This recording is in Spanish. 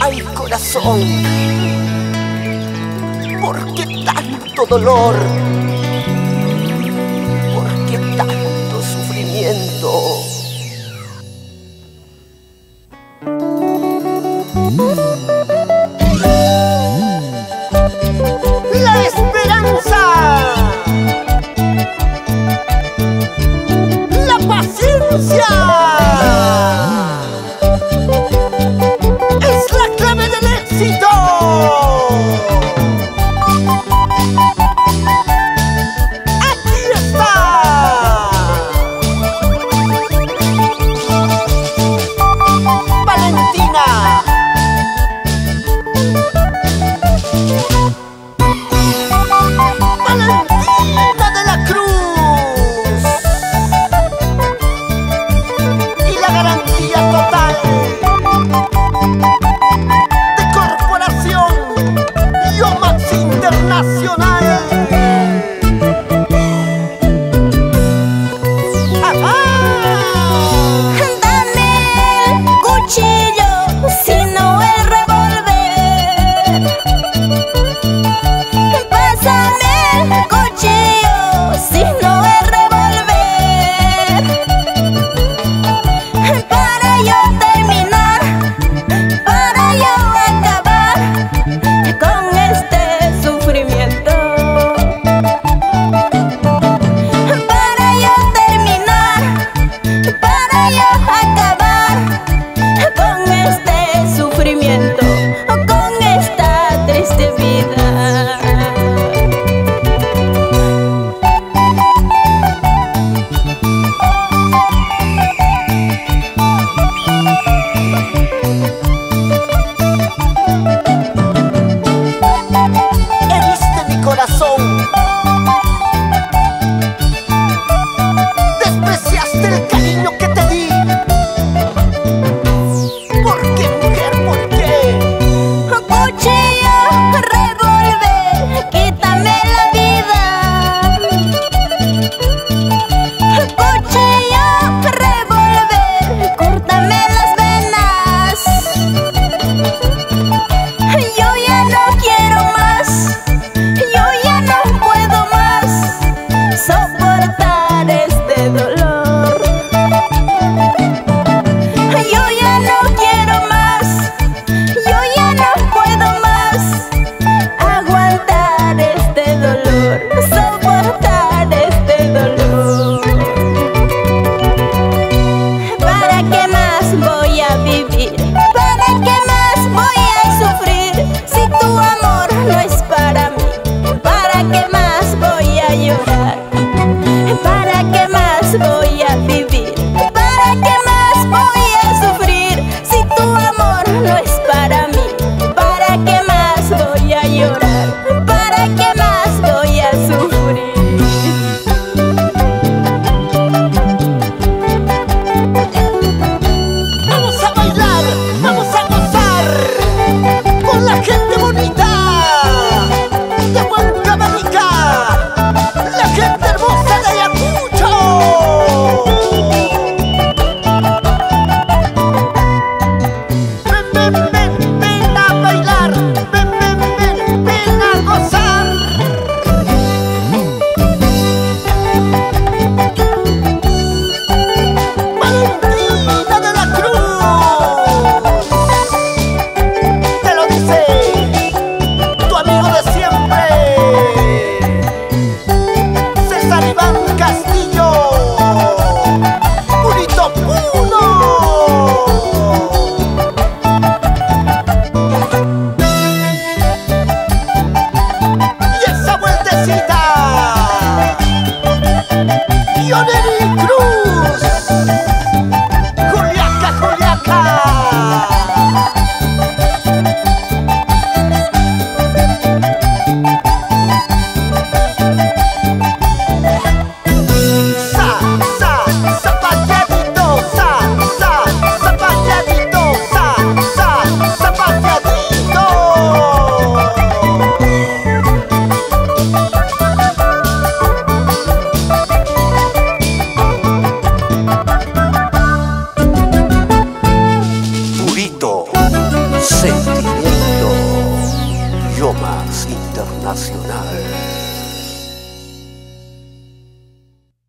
Ay, corazón, ¿por qué tanto dolor? ¿Por qué tanto sufrimiento? La esperanza, la paciencia es la clave del éxito. Aquí está Valentina. Valentina de la Cruz, y la garantía total de Corporación Yomax Internacional. ¡Ajá! Dame el cuchillo, sino el revólver. Pásame el cuchillo, sino el revólver. Para yo terminar, para yo acabar con este sufrimiento. Para yo terminar, para yo acabar con este sufrimiento, con esta triste vida. Heriste mi corazón, despreciaste el cariño que te di. ¿Por qué, mujer, por qué? Cuchillo, revólver, quítame la vida. Cuchillo, revólver, córtame las venas. Yo ya no quiero más, yo ya no puedo más soportar este dolor. Yo ya no quiero más, yo ya no puedo más aguantar este dolor, soportar este dolor. ¿Para qué más voy a vivir? ¿Para qué más voy a sufrir si tu amor no es para mí? ¿Para qué más voy a llorar? ¿Para qué más voy a vivir? ¿Para qué más voy a sufrir si tu amor no es para mí? ¿Para qué más voy a llorar? ¿Para qué más voy a sufrir? Vamos a bailar, vamos a gozar con la gente bonita de Huancavelica, la gente hermosa de Ayacucho. Ven, ven, ven, ven a bailar, ven, ven, ven, ven a gozar. Valentina de la Cruz, te lo dice tu amigo de siempre, César Iván Castillo, Purito Puno. Y esa vueltecita, Pioneri Cruz, Juliaca, Juliaca. Sa, sa, zapateadito, sa, zapateadito, sa, zapateadito. Sentimiento Yomas Internacional.